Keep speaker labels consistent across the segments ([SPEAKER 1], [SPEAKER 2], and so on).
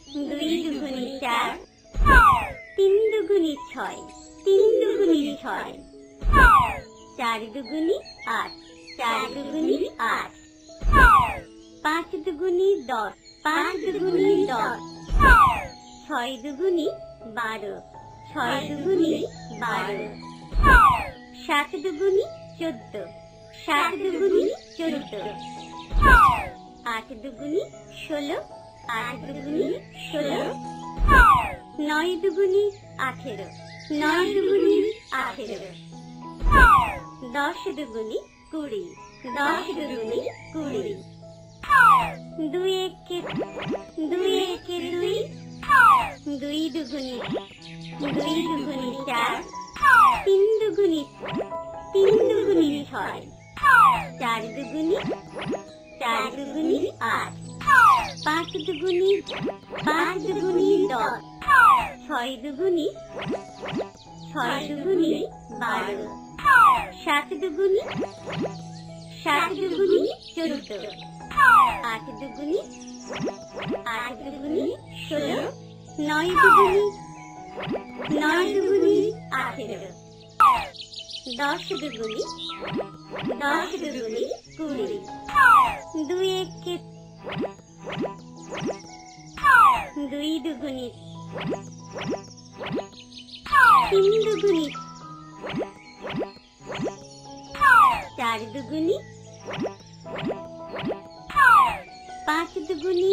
[SPEAKER 1] দুই দুগুনি চার, তিন দুগুনি ছয়, তিন দুগুনি ছয়, চার দুগুনি আট, চার দুগুনি আট, পাঁচ দুগুনি দশ, পাঁচ দুগুনি দশ, ছয় দুগুনি বারো, ছয় দুগুনি বারো, সাত দুগুনি 14, সাত দুগুনি 14, আট দুগুনি 16, আট দুগুনি 16, নয় দুগুনি 18, নয় দুগুনি 18, 10 দুগুনি 20, 10 দুগুনি 20, দুই একে দুই, দুই দুগুনি চার, তিন দুগুনি ছয়, চার দুগুনি আট, পাঁচ দুগুনি 10, ছয় দুগুনি 12, সাত দুগুনি 14, আট দুগুনি 16, নয় দুগুনি 18, 10 দুগুনি 20, দুই একে দুই দুগুনি, তিন দুগুনি, চার দুগুনি, পাঁচ দুগুনি,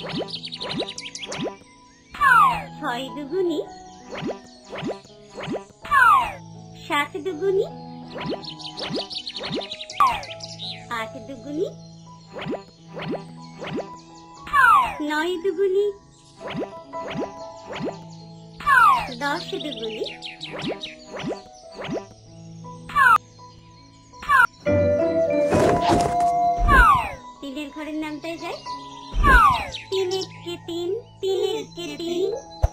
[SPEAKER 1] ছয় দুগুনি, সাত দুগুনি, আট দুগুনি, নয় দুগুনি, 10 দুগুনি, তিনের ঘরের নামটাই যায়। তিন একে তিন, তিন একে তিন,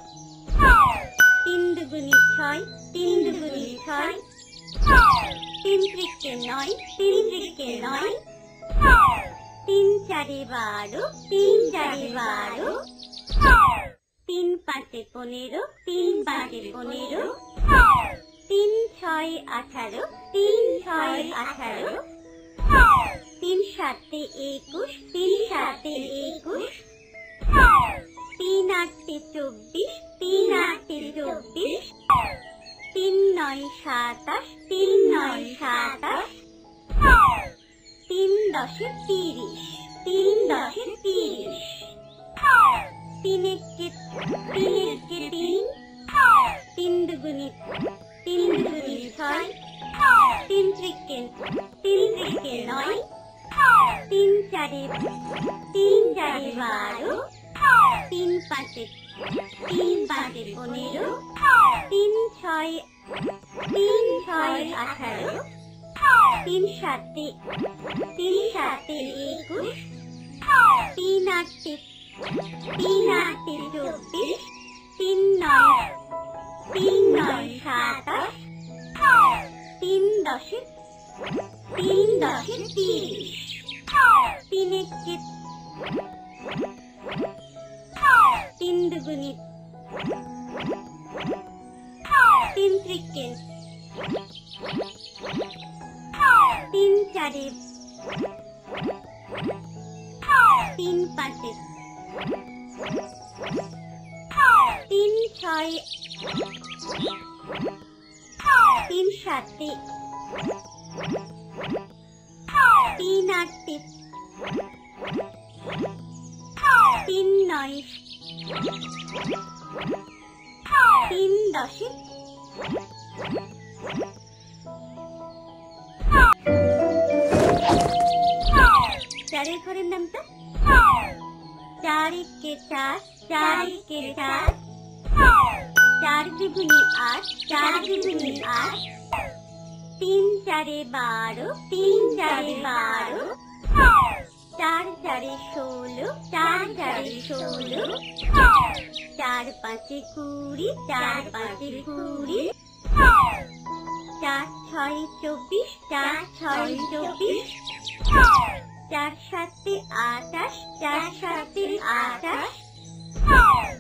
[SPEAKER 1] তিন দুগুনি ছয়, তিন দুগুনি ছয়, তিন ত্রিকে নয়, তিন ত্রিকে নয়, তিন চারে 12, তিন চারে 12, তিন পাঁচে 15, তিন পাঁচে 15, তিন ছয় 18, তিন ছয় 18, তিন সাতে 21, তিন সাতে 21, তিন আটে 24, তিন আটে 24, তিন নয় 27, তিন নয় 27, তিন দশে 30, তিন দশে 30, তিন একে তিন, তিন দুগুনি ছয়, তিন ত্রিকে 9, তিন চারে 12, তিন পাঁচে 15, তিন ছয় 18, তিন সাতে 21, তিন আটে 24, তিন নয় 27, তিন দশে 30, তিন একে তিন দুগুনি, তিন ত্রিকে তিন চারে, তিন পাঁচে, তিন ছয়, তিন সাতে, তিন আটে, তিন নয়, তিন দশে, চারের ঘরের নামটা। চার একে চার, চার একে চার, চার দুগুনি আট, চার দুগুনি আট, তিন চারে 12, তিন চারে 12, চার চারে 16, চার চারে 16, চার পাঁচে 20, চার পাঁচে 20, চার ছয় 24, চার ছয় 24, চার সাতে 28, চার সাতে 28,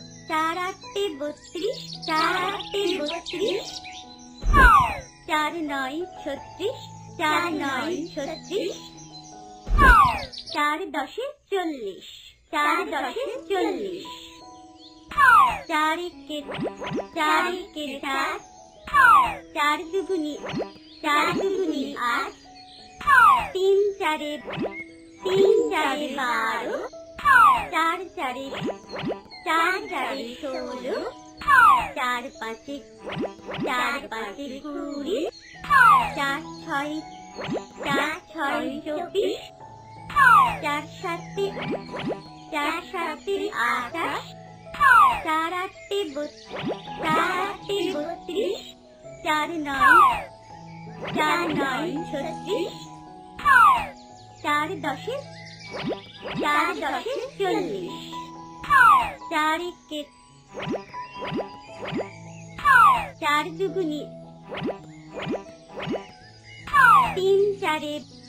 [SPEAKER 1] 32, 4 8 32, 4 9 36, 4 9 36, 4 10 40, 4 10 40, 4 1 4, 4 দুগুনি 8, 3 4 12, 4 4 16, 4 5 20, 4 6 24, 4 7 28, 4 8 32, 4 9 36, 4 10 40, 4 1 4 দুগুনি 3 4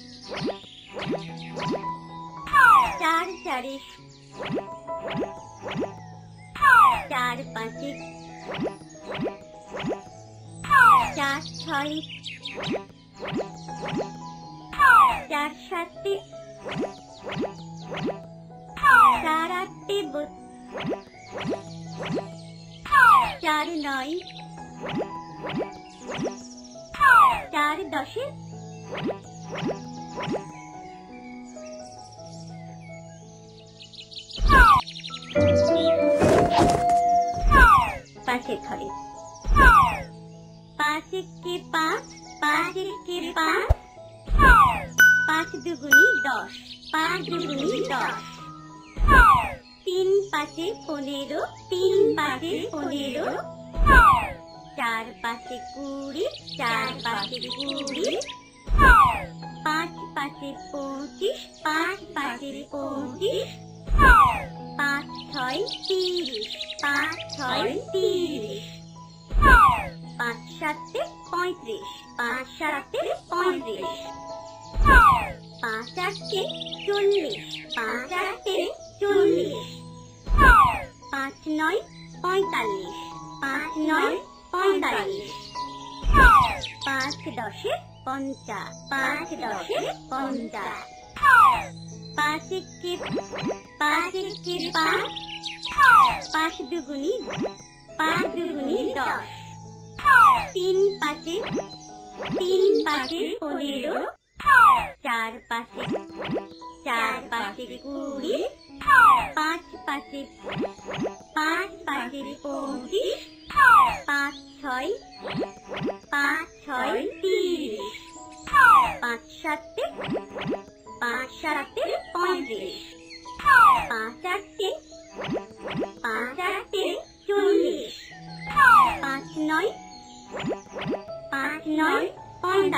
[SPEAKER 1] 4 4 4 5 4 6 4 7 4 8 32, 4 9 4 10 পাঁচের ঘরে 5 1 5, 5 1 5, 5 দুগুনি 10, 5 দুগুনি 10, 3 5 15, 3 5 15, 4 5 20, 4 5 20, 5 5 25, 5 5 25, 5 6 30, 5 6 30, 5 7 35, 5 7 35, 5 8 40, 5 8 40, 5 9 45, 5 9 45, 5 10 50, 5 10 50, 5 1 5 1 5, 5 দুগুনি 10, 3 5 15, 4 5 20, 5 5 25, 5 6 30, 5 7 35, 5 8 40, 5 9 45, 5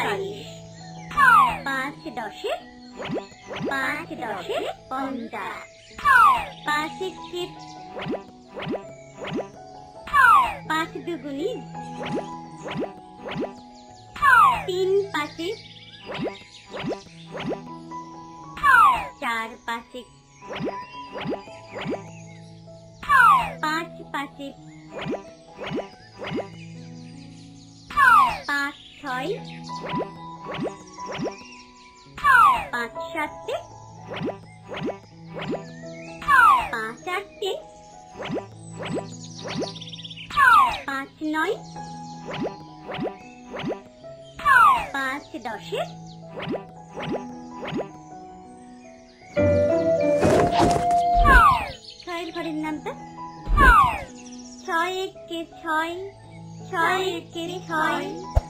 [SPEAKER 1] 10 50, 5 1 5 দুগুনি 3 5 4 5 5 5 5 6 5 7 5 8 5 9 5 10 ছয়ের ঘরের নামটা 6 1 6, 6 1 6,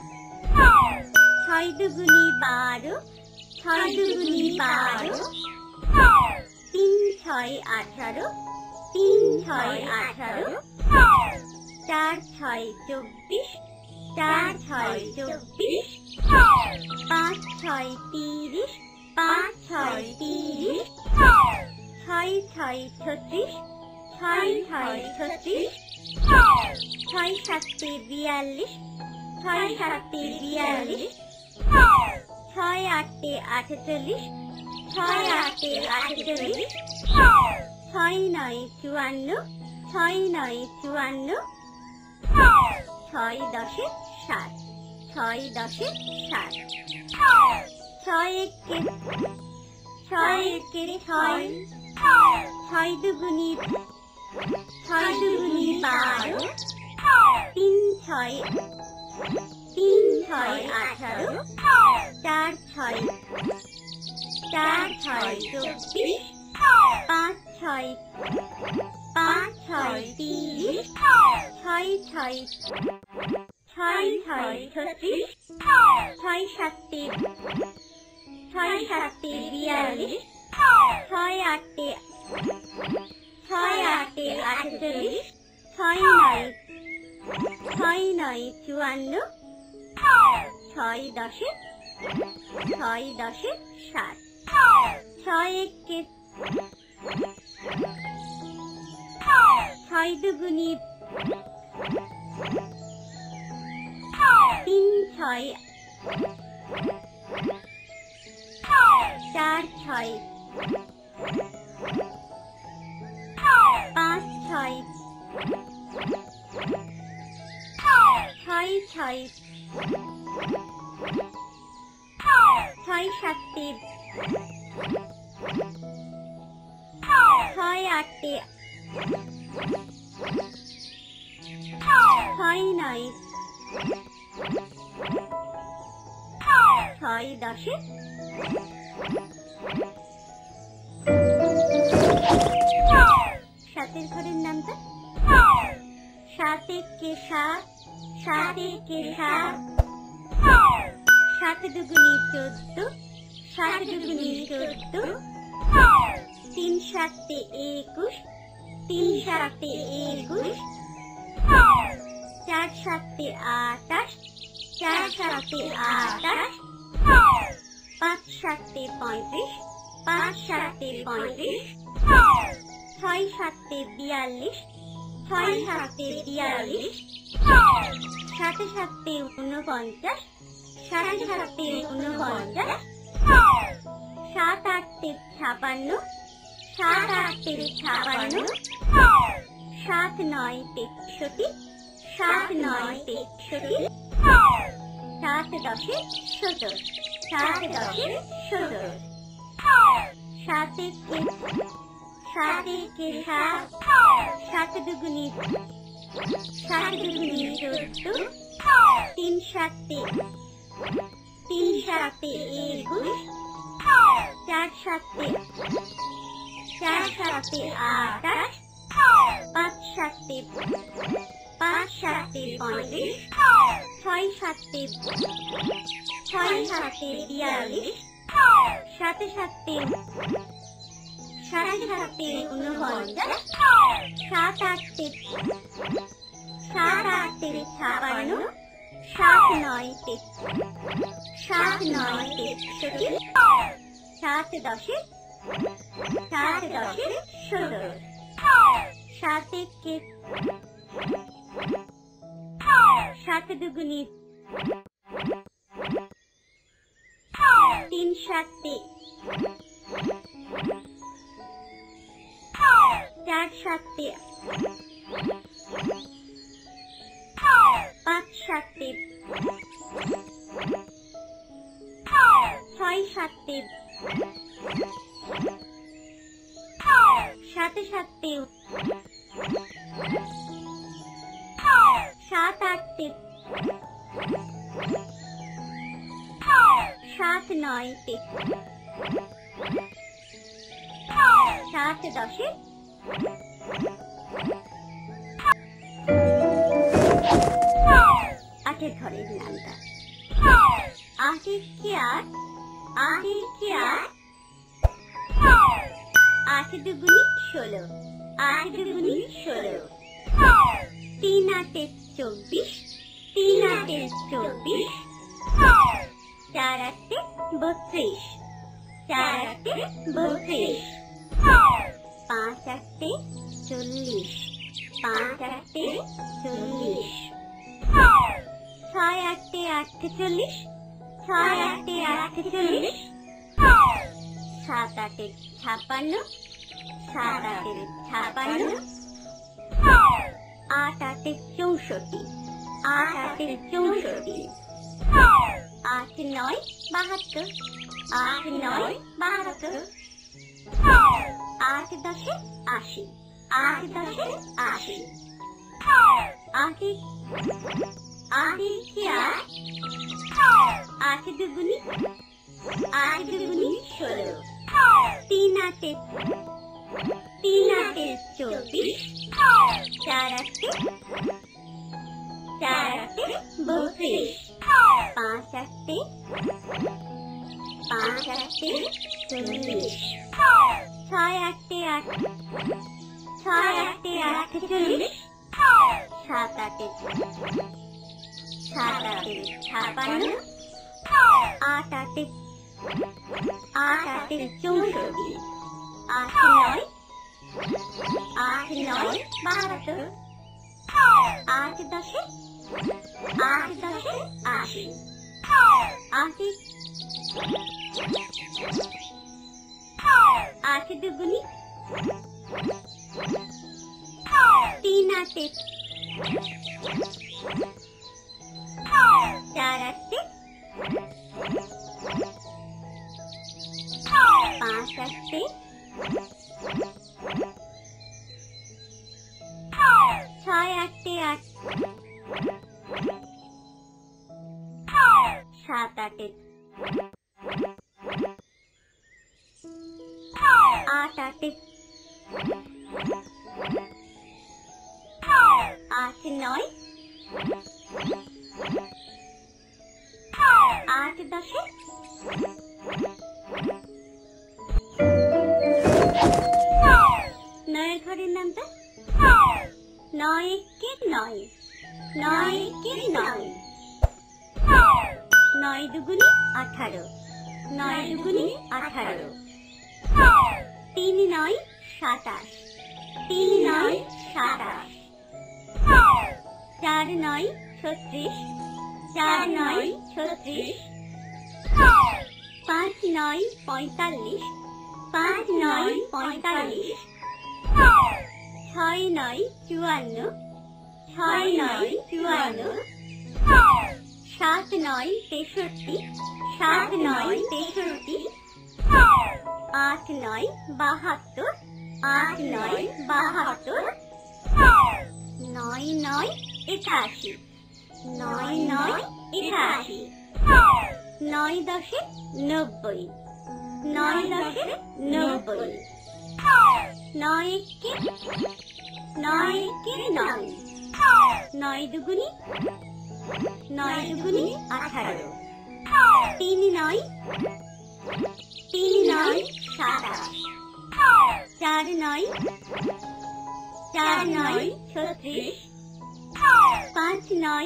[SPEAKER 1] 6 দুগুনি 12, 6 দুগুনি 12, 3 6 18, 3 6 18, 4 6 24, 4 6 24, 5 6 30, 5 6 30, 6 6 36, 6 6 36, 6 7 42, 6 7 42, 6 8 48, 6 8 48, 6 9 54, 6 9 54, ছয় দশে সাত, ছয় দশে সাত। ছয় একে ছয়, ছয় দুগুনি 12, তিন ছয় 18, চার ছয় 24, পাঁচ ছয় 30, ছয় ছয় 36, ছয় সাতে 42, ছয় আটে 48, ছয় নয় 54, ছয় দশে 7, ছয় একে ছয় দুগুনি 3 6, চার ছয় 5 6, ছয় ছয় 6 সাতে 6 আটে 6 নয় 6 দশে সাতের ঘরের নামটা সাত একে সাত, সাত একে সাত, সাত দুগুনি 14, সাত দুগুনি 14, তিন সাতে 21, তিন সাতে 21, চার সাতে 28, চার সাতে 28, পাঁচ সাতে 35, পাঁচ সাতে 35, ছয় সাতে 42, ছয় সাতে 42, সাতে সাতে 49, সাতে সাতে 49, সাত আটে 56, সাত আটে 56, সাত নয় 63, সাত নয় 63, সাত দশে 17, সাত দশে 17, সাত একে সাত, সাত দুগুনি 14, তিন সাতে 21, চার সাতে 28, পাঁচ সাতে 35, ছয় সাতে 42, সাতে সাতে 49, সাত আটে 56, সাত নয় 63, সাত দশে 17, সাত একে সাত দুগুনি 3 সাতে 4 সাতে 5 সাতে 6 সাতে 7 সাতে 7 আটে 7 নয় 7 দশে আটের ঘরের নামটা আট একে আট, আট একে আট, আট দুগুনি 16, আট দুগুনি 16, তিন আটে 24, তিন আটে 24, চার আটে 32, চার আটে 32, পাঁচ আটে 40, পাঁচ আটে 40, ছয় আটে 48, ছয় আটে 48, সাত আটে 56, সাত আটে 56, আট আটে 64, 8 8 64, 8 9 72, 8 9 72, 8 10 80, 8 10 80, 8 8 8 দুগুনি 8 দুগুনি 16, 3 8 3 8 24, 4 8 4 8 32, 5 8 5 8 40, 6 8 8 6 8 8 40, 7 8 7 8 56, 8 8 8 8 64, 8 9 8 9 72, 8 10 8 10 80, 8 8 দুগুনি 3 8 4 8 5 8 6 8 8 7 8 8 8 8 9 8 10 নয়ের ঘরের নামটা 9 1 9, 9 1 9, 9 দুগুনি 18, 9 দুগুনি 18, 3 9 27, 3 9 27, 4 9 36, 4 9 36, 5 9 45, 5 9 45, 6 9 54, 6 9 54, 7 9 63, 7 9 63, 8 9 72, 8 9 72, 9 9 81, 9 9 81, 9 10 90, 9 10 90, 9 1 9 1 9, 9 দুগুনি 9 দুগুনি 18, 3 9 3 9 27, 4 9 4 9 36, 5 9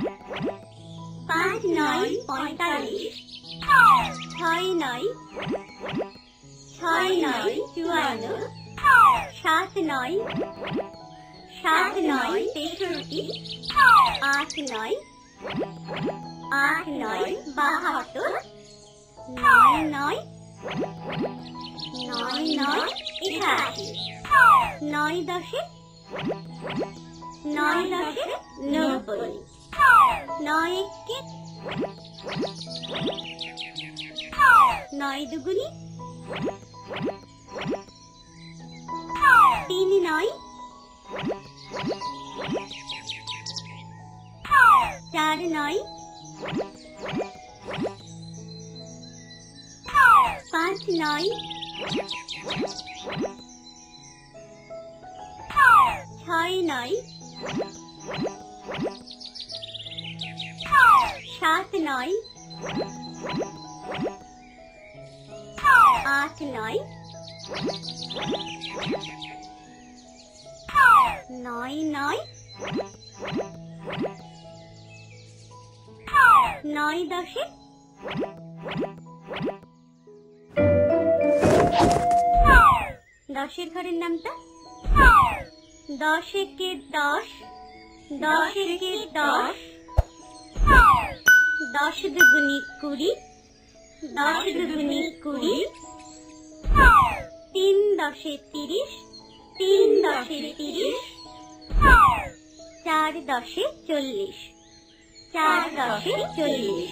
[SPEAKER 1] 5 9 45, 6 9 6 9 54, 7 9 7 9 63, 8 9 8 9 72, 9 9 9 9 81, 9 10 9 10 90, 9 1 9 দুগুনি 3 9 4 9 5 9 6 9 7 9 8 9 9 9 9 10 10 ঘরের নামটা 10 1 10, 10 1 10, 10 দুগুনি 20, 10 দুগুনি 20, 3 10 30, 3 10 30, 4 10 40, 4 10 40,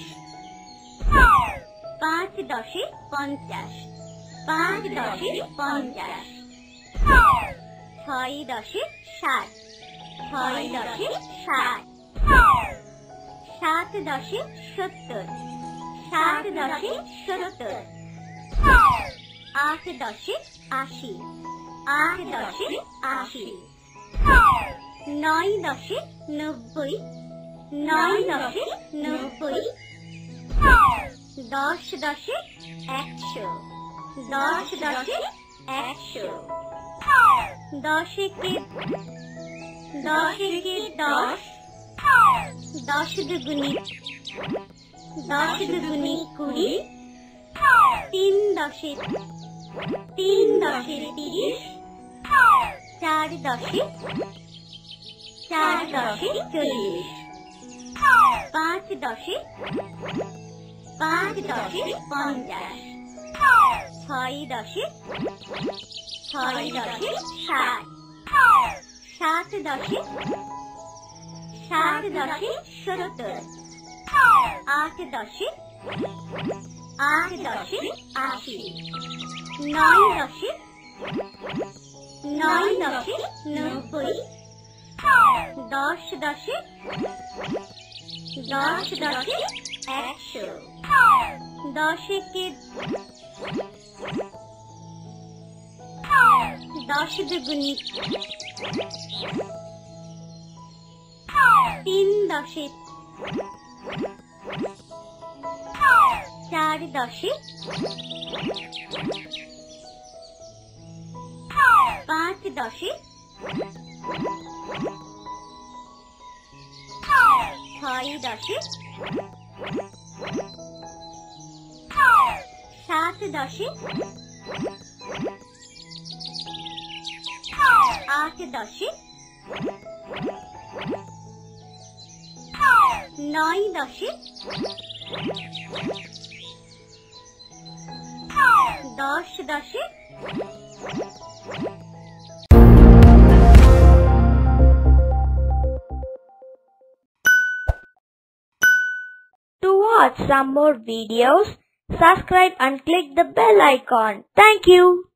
[SPEAKER 1] 5 10 50, 5 10 50, 6 10 60, 6 10 60, 7 10 70, 7 10 70, 8 10 80, 8 10 80, 9 10 90, 9 10 90, 10 10 100, 10 10 100, 10 के 10 10, 10 दुगुनी 10 दुगुनी 20, 3 10 3 10 30, 4 10 4 10 40, 5 10 5 10 50, 6 10 6 10 60, 7 10 7 10 70, 8 10 8 10 80, 9 10 9 10 90, 10 10 10 10 100, 10 के 10 दुगुनी 3 10, 4 10, 5 10, 6 10, 7 10, 8 10, 9 10, 10 10.
[SPEAKER 2] To watch some more videos, subscribe and click the bell icon. Thank you.